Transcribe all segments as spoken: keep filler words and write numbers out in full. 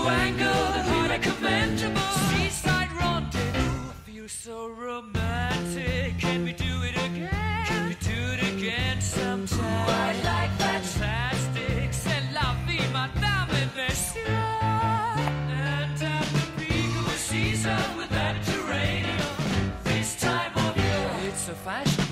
swangled and highly commendable. Seaside rendezvous, I feel so romantic. Can we do it again? Can we do it again sometime? I like fantastic. C'est la vie, madame et messieurs. And at the peak of the season with Mediterranean, this time of year, it's so fashionable.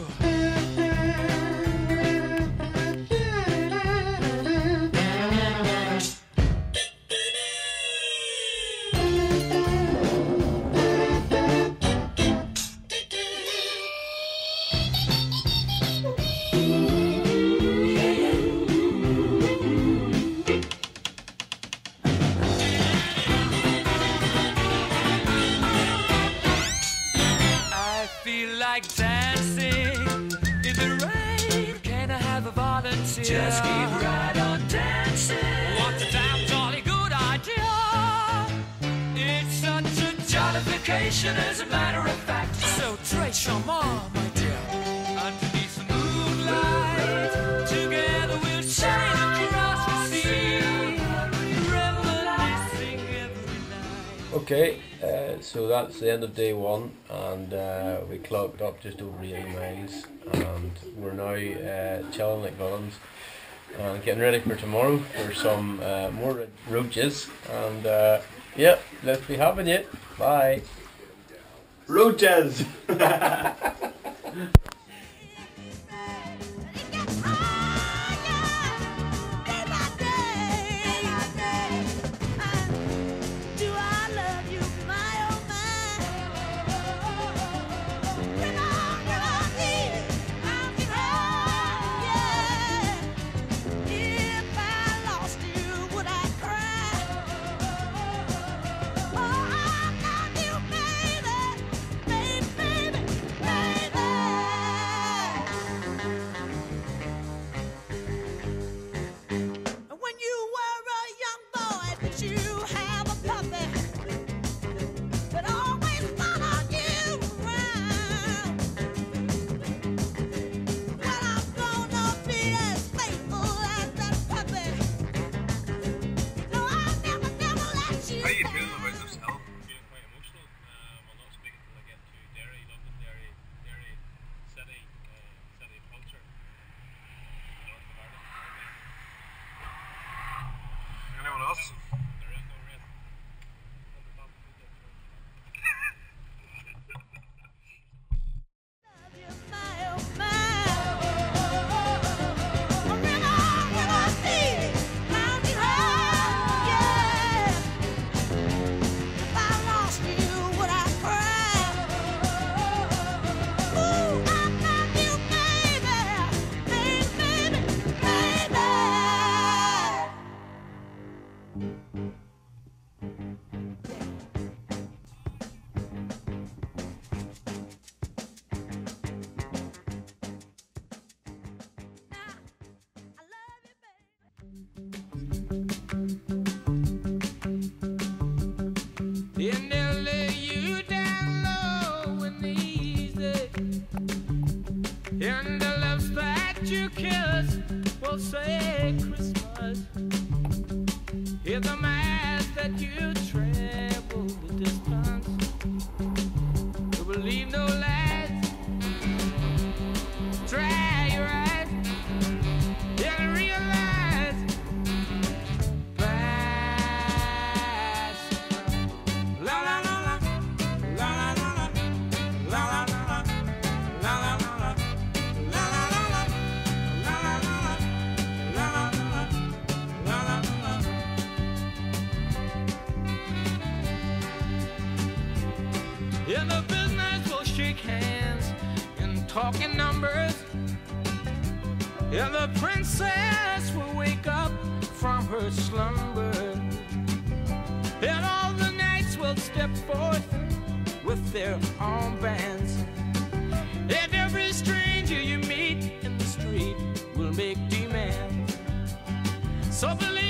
Like dancing in the rain. Can I have a volunteer? Just keep right on dancing. What a damn jolly good idea. It's such a jollification, as a matter of fact. So très charmant, my dear. Underneath the moonlight, together we'll shine across the sea, reminiscing every night. Okay, uh, so that's the end of day one, and uh, we clocked up just over eighty miles, and we're now uh, chilling like villains and getting ready for tomorrow for some uh, more roaches. And uh, yeah, let's be having it. Bye. Roaches! And they'll lay you down low and easy. And the loves that you kiss will say Christmas. Hear the mass that you travel the distance. You will leave no lights. Dry your eyes and realize past. La la la la, la la la la, la la la la, la la la la, la la la la, la la la la, la la la la. Yeah, the business will shake hands and talk in numbers. Yeah, the princess will wake up from her slumber. And all the knights will step forth with their armbands. And every stranger you meet in the street will make demands. So believe